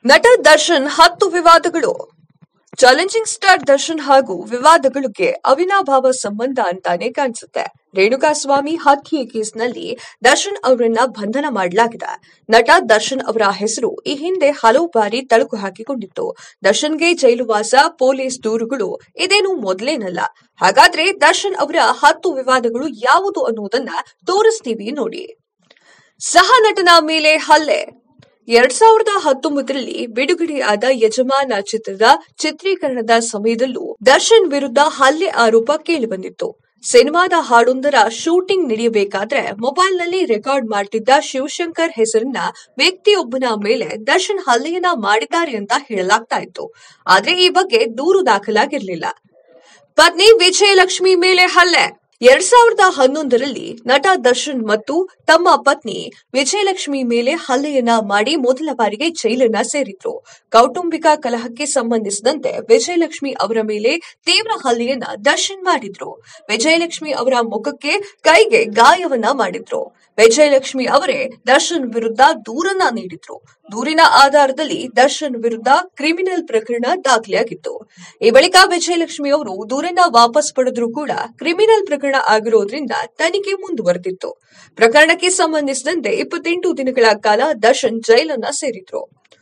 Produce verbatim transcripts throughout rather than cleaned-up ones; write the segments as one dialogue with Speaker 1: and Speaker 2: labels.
Speaker 1: ನಟ ದರ್ಶನ್ ಹತ್ತು ವಿವಾದಗಳು. ಚಾಲೆಂಜಿಂಗ್ ಸ್ಟಾರ್ ದರ್ಶನ್ ಹಾಗೂ ವಿವಾದಗಳಿಗೆ ಅವಿನಾಭಾವ ಸಂಬಂಧ ಅಂತಾನೆ ಕಾಣಿಸುತ್ತೆ. ರೇಣುಕಾಸ್ವಾಮಿ ಹತ್ಯೆ ಕೇಸ್ನಲ್ಲಿ ದರ್ಶನ್ ಅವರನ್ನ ಬಂಧನ ಮಾಡಲಾಗಿದೆ. ನಟ ದರ್ಶನ್ ಅವರ ಹೆಸರು ಈ ಹಿಂದೆ ಹಲವು ಬಾರಿ ತಳುಕು ಹಾಕಿಕೊಂಡಿತ್ತು. ದರ್ಶನ್ಗೆ ಜೈಲುವಾಸ, ಪೊಲೀಸ್ ದೂರುಗಳು ಇದೇನು ಮೊದಲೇನಲ್ಲ. ಹಾಗಾದ್ರೆ ದರ್ಶನ್ ಅವರ ಹತ್ತು ವಿವಾದಗಳು ಯಾವುದು ಅನ್ನೋದನ್ನ ತೋರಿಸ್ತೀವಿ ನೋಡಿ. ಸಹ ನಟನ ಮೇಲೆ ಹಲ್ಲೆ. ಎರಡ್ ಸಾವಿರದ ಹತ್ತೊಂಬತ್ತರಲ್ಲಿ ಬಿಡುಗಡೆಯಾದ ಯಜಮಾನ ಚಿತ್ರದ ಚಿತ್ರೀಕರಣದ ಸಮಯದಲ್ಲೂ ದರ್ಶನ್ ವಿರುದ್ಧ ಹಲ್ಲೆ ಆರೋಪ ಕೇಳಿಬಂದಿತ್ತು. ಸಿನಿಮಾದ ಹಾಡೊಂದರ ಶೂಟಿಂಗ್ ನಡೆಯಬೇಕಾದ್ರೆ ಮೊಬೈಲ್ನಲ್ಲಿ ರೆಕಾರ್ಡ್ ಮಾಡ್ತಿದ್ದ ಶಿವಶಂಕರ್ ಹೆಸರಿನ ವ್ಯಕ್ತಿಯೊಬ್ಬನ ಮೇಲೆ ದರ್ಶನ್ ಹಲ್ಲೆಯನ್ನ ಮಾಡಿದ್ದಾರೆ ಅಂತ ಹೇಳಲಾಗ್ತಾ ಇತ್ತು. ಆದ್ರೆ ಈ ಬಗ್ಗೆ ದೂರು ದಾಖಲಾಗಿರಲಿಲ್ಲ. ಪತ್ನಿ ವಿಜಯಲಕ್ಷ್ಮಿ ಮೇಲೆ ಹಲ್ಲೆ. ಎರಡ್ ಸಾವಿರದ ಹನ್ನೊಂದರಲ್ಲಿ ನಟ ದರ್ಶನ್ ಮತ್ತು ತಮ್ಮ ಪತ್ನಿ ವಿಜಯಲಕ್ಷ್ಮಿ ಮೇಲೆ ಹಲ್ಲೆಯನ್ನ ಮಾಡಿ ಮೊದಲ ಬಾರಿಗೆ ಜೈಲನ್ನ ಸೇರಿದ್ರು. ಕೌಟುಂಬಿಕ ಕಲಹಕ್ಕೆ ಸಂಬಂಧಿಸಿದಂತೆ ವಿಜಯಲಕ್ಷ್ಮಿ ಅವರ ಮೇಲೆ ತೀವ್ರ ಹಲ್ಲೆಯನ್ನ ದರ್ಶನ್ ಮಾಡಿದ್ರು. ವಿಜಯಲಕ್ಷ್ಮಿ ಅವರ ಮುಖಕ್ಕೆ, ಕೈಗೆ ಗಾಯವನ್ನ ಮಾಡಿದ್ರು. ವಿಜಯಲಕ್ಷ್ಮಿ ಅವರೇ ದರ್ಶನ್ ವಿರುದ್ಧ ದೂರನ್ನ ನೀಡಿದ್ರು. ದೂರಿನ ಆಧಾರದಲ್ಲಿ ದರ್ಶನ್ ವಿರುದ್ಧ ಕ್ರಿಮಿನಲ್ ಪ್ರಕರಣ ದಾಖಲೆಯಾಗಿತ್ತು. ಈ ಬಳಿಕ ವಿಜಯಲಕ್ಷ್ಮಿ ಅವರು ದೂರನ್ನ ವಾಪಸ್ ಪಡೆದ್ರು ಕೂಡ ಕ್ರಿಮಿನಲ್ ಪ್ರಕರಣ ಆಗಿರೋದ್ರಿಂದ ತನಿಖೆ ಮುಂದುವರೆದಿತ್ತು. ಪ್ರಕರಣಕ್ಕೆ ಸಂಬಂಧಿಸಿದಂತೆ ಇಪ್ಪತ್ತೆಂಟು ದಿನಗಳ ಕಾಲ ದರ್ಶನ್ ಜೈಲನ್ನ ಸೇರಿದ್ರು.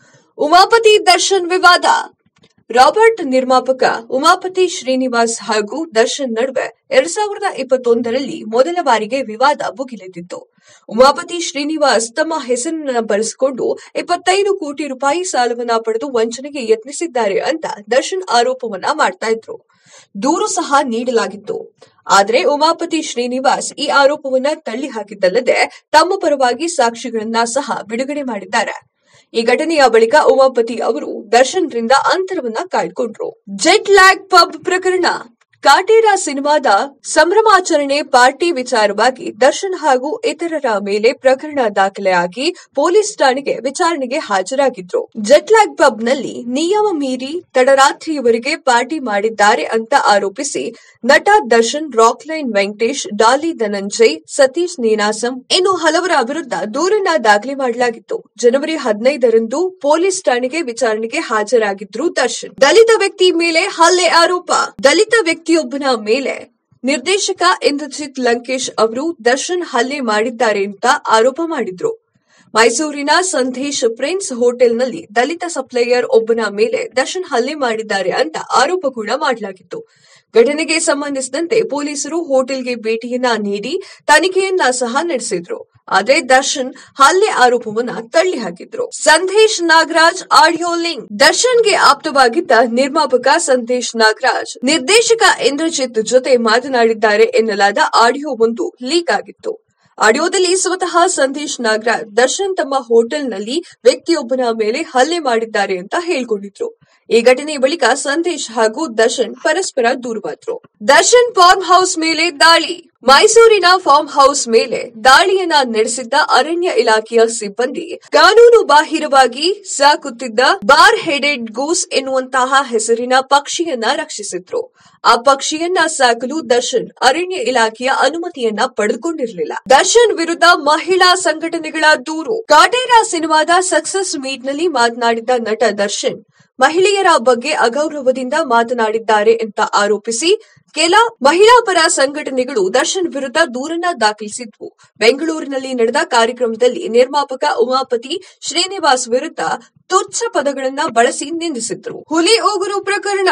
Speaker 1: ಉಮಾಪತಿ ದರ್ಶನ್ ವಿವಾದ. ರಾಬರ್ಟ್ ನಿರ್ಮಾಪಕ ಉಮಾಪತಿ ಶ್ರೀನಿವಾಸ್ ಹಾಗೂ ದರ್ಶನ್ ನಡುವೆ ಎರಡ್ ಸಾವಿರದ ಇಪ್ಪತ್ತೊಂದರಲ್ಲಿ ಮೊದಲ ಬಾರಿಗೆ ವಿವಾದ ಭುಗಿಲೆದ್ದಿತ್ತು. ಉಮಾಪತಿ ಶ್ರೀನಿವಾಸ್ ತಮ್ಮ ಹೆಸರನ್ನ ಬಳಸಿಕೊಂಡು ಇಪ್ಪತ್ತೈದು ಕೋಟಿ ರೂಪಾಯಿ ಸಾಲವನ್ನ ಪಡೆದು ವಂಚನೆಗೆ ಯತ್ನಿಸಿದ್ದಾರೆ ಅಂತ ದರ್ಶನ್ ಆರೋಪವನ್ನ ಮಾಡ್ತಾ ಇದ್ರು. ದೂರು ಸಹ ನೀಡಲಾಗಿತ್ತು. ಆದ್ರೆ ಉಮಾಪತಿ ಶ್ರೀನಿವಾಸ್ ಈ ಆರೋಪವನ್ನ ತಳ್ಳಿ ಹಾಕಿದ್ದಲ್ಲದೆ ತಮ್ಮ ಪರವಾಗಿ ಸಾಕ್ಷಿಗಳನ್ನ ಸಹ ಬಿಡುಗಡೆ ಮಾಡಿದ್ದಾರೆ. ಈ ಘಟನೆಯ ಬಳಿಕ ಉಮಾಪತಿ ಅವರು ದರ್ಶನ್ ರಿಂದ ಅಂತರವನ್ನ ಕಾಯ್ದುಕೊಂಡ್ರು. ಜೆಟ್ ಲ್ಯಾಗ್ ಪಬ್ ಪ್ರಕರಣ. ಕಾಟೇರ ಸಿನಿಮಾದ ಸಂಭ್ರಮಾಚರಣೆ ಪಾರ್ಟಿ ವಿಚಾರವಾಗಿ ದರ್ಶನ್ ಹಾಗೂ ಇತರರ ಮೇಲೆ ಪ್ರಕರಣ ದಾಖಲೆಯಾಗಿ ಪೊಲೀಸ್ ಠಾಣೆಗೆ ವಿಚಾರಣೆಗೆ ಹಾಜರಾಗಿದ್ರು. ಜೆಟ್ಲ್ಯಾಗ್ ಪಬ್ನಲ್ಲಿ ನಿಯಮ ಮೀರಿ ತಡರಾತ್ರಿಯವರೆಗೆ ಪಾರ್ಟಿ ಮಾಡಿದ್ದಾರೆ ಅಂತ ಆರೋಪಿಸಿ ನಟ ದರ್ಶನ್, ರಾಕ್ಲೈನ್ ವೆಂಕಟೇಶ್, ಡಾಲಿ ಧನಂಜಯ್, ಸತೀಶ್ ನೀನಾಸಂ ಇನ್ನು ಹಲವರ ವಿರುದ್ಧ ದೂರನ್ನ ದಾಖಲೆ ಮಾಡಲಾಗಿತ್ತು. ಜನವರಿ ಹದಿನೈದರಂದು ಪೊಲೀಸ್ ಠಾಣೆಗೆ ವಿಚಾರಣೆಗೆ ಹಾಜರಾಗಿದ್ರು ದರ್ಶನ್. ದಲಿತ ವ್ಯಕ್ತಿ ಮೇಲೆ ಹಲ್ಲೆ ಆರೋಪ. ದಲಿತ ವ್ಯಕ್ತಿಯೊಬ್ಬನ ಮೇಲೆ ನಿರ್ದೇಶಕ ಇಂದ್ರಜಿತ್ ಲಂಕೇಶ್ ಅವರು ದರ್ಶನ್ ಹಲ್ಲೆ ಮಾಡಿದ್ದಾರೆ ಅಂತ ಆರೋಪ ಮಾಡಿದ್ರು. ಮೈಸೂರಿನ ಸಂದೇಶ್ ಪ್ರಿನ್ಸ್ ಹೋಟೆಲ್ನಲ್ಲಿ ದಲಿತ ಸಪ್ಲೈಯರ್ ಒಬ್ಬನ ಮೇಲೆ ದರ್ಶನ್ ಹಲ್ಲೆ ಮಾಡಿದ್ದಾರೆ ಅಂತ ಆರೋಪ ಕೂಡ ಮಾಡಲಾಗಿತ್ತು. ಘಟನೆಗೆ ಸಂಬಂಧಿಸಿದಂತೆ ಪೊಲೀಸರು ಹೋಟೆಲ್ಗೆ ಭೇಟಿಯನ್ನ ನೀಡಿ ತನಿಖೆಯನ್ನ ಸಹ ನಡೆಸಿದ್ರು. ಆದ್ರೆ ದರ್ಶನ್ ಹಲ್ಲೆ ಆರೋಪವನ್ನ ತಳ್ಳಿ ಹಾಕಿದ್ರು. Sandesh Nagaraj audio link. ದರ್ಶನ್ಗೆ ಆಪ್ತವಾಗಿದ್ದ ನಿರ್ಮಾಪಕ ಸಂದೇಶ್ ನಾಗರಾಜ್ ನಿರ್ದೇಶಕ ಇಂದ್ರಜಿತ್ ಜೊತೆ ಮಾತನಾಡಿದ್ದಾರೆ ಎನ್ನಲಾದ ಆಡಿಯೋ ಒಂದು ಲೀಕ್ ಆಗಿತ್ತು. ಆಡಿಯೋದಲ್ಲಿ ಸ್ವತಃ ಸಂದೇಶ್ ನಾಗರಾಜ್ ದರ್ಶನ್ ತಮ್ಮ ಹೋಟೆಲ್ನಲ್ಲಿ ವ್ಯಕ್ತಿಯೊಬ್ಬನ ಮೇಲೆ ಹಲ್ಲೆ ಮಾಡಿದ್ದಾರೆ ಅಂತ ಹೇಳ್ಕೊಂಡಿದ್ರು. ಈ ಘಟನೆ ಬಳಿಕ ಸಂದೇಶ್ ಹಾಗೂ ದರ್ಶನ್ ಪರಸ್ಪರ ದೂರವಾದ್ರು. ದರ್ಶನ್ ಫಾರ್ಮ್ ಹೌಸ್ ಮೇಲೆ ದಾಳಿ. ಮೈಸೂರಿನ ಫಾರ್ಮ್ ಹೌಸ್ ಮೇಲೆ ದಾಳಿಯನ್ನ ನಡೆಸಿದ್ದ ಅರಣ್ಯ ಇಲಾಖೆಯ ಸಿಬ್ಬಂದಿ ಕಾನೂನು ಬಾಹಿರವಾಗಿ ಸಾಕುತ್ತಿದ್ದ ಬಾರ್ ಹೆಡೆಡ್ ಗೂಸ್ ಎನ್ನುವಂತಹ ಹೆಸರಿನ ಪಕ್ಷಿಯನ್ನ ರಕ್ಷಿಸಿದ್ರು. ಆ ಪಕ್ಷಿಯನ್ನ ಸಾಕಲು ದರ್ಶನ್ ಅರಣ್ಯ ಇಲಾಖೆಯ ಅನುಮತಿಯನ್ನ ಪಡೆದುಕೊಂಡಿರಲಿಲ್ಲ. ದರ್ಶನ್ ವಿರುದ್ಧ ಮಹಿಳಾ ಸಂಘಟನೆಗಳ ದೂರು. ಕಾಟೇರ ಸಿನಿಮಾದ ಸಕ್ಸಸ್ ಮೀಟ್ ನಲ್ಲಿ ಮಾತನಾಡಿದ್ದ ನಟ ದರ್ಶನ್ ಮಹಿಳೆಯರ ಬಗ್ಗೆ ಅಗೌರವದಿಂದ ಮಾತನಾಡಿದ್ದಾರೆ ಅಂತ ಆರೋಪಿಸಿ ಕೆಲ ಮಹಿಳಾ ಪರ ಸಂಘಟನೆಗಳು ದರ್ಶನ್ ವಿರುದ್ಧ ದೂರನ್ನ ದಾಖಲಿಸಿದ್ವು. ಬೆಂಗಳೂರಿನಲ್ಲಿ ನಡೆದ ಕಾರ್ಯಕ್ರಮದಲ್ಲಿ ನಿರ್ಮಾಪಕ ಉಮಾಪತಿ ಶ್ರೀನಿವಾಸ್ ವಿರುದ್ಧ ತುಚ್ಛ ಪದಗಳನ್ನ ಬಳಸಿ ನಿಂದಿಸಿದ್ರು. ಹುಲಿ ಉಗುರು ಪ್ರಕರಣ.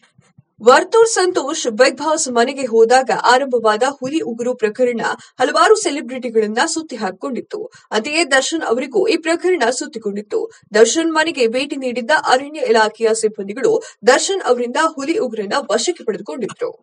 Speaker 1: ವರ್ತೂರ್ ಸಂತೋಷ್ ಬಿಗ್ ಬಾಸ್ ಮನೆಗೆ ಹೋದಾಗ ಆರಂಭವಾದ ಹುಲಿ ಉಗುರು ಪ್ರಕರಣ ಹಲವಾರು ಸೆಲೆಬ್ರಿಟಿಗಳನ್ನ ಸುತ್ತಿ ಹಾಕಿಕೊಂಡಿತ್ತು. ಅಂತೆಯೇ ದರ್ಶನ್ ಅವರಿಗೂ ಈ ಪ್ರಕರಣ ಸುತ್ತಿಕೊಂಡಿತ್ತು. ದರ್ಶನ್ ಮನೆಗೆ ಭೇಟಿ ನೀಡಿದ್ದ ಅರಣ್ಯ ಇಲಾಖೆಯ ಸಿಬ್ಬಂದಿಗಳು ದರ್ಶನ್ ಅವರಿಂದ ಹುಲಿ ಉಗುರನ್ನ ವಶಕ್ಕೆ ಪಡೆದುಕೊಂಡಿದ್ರು.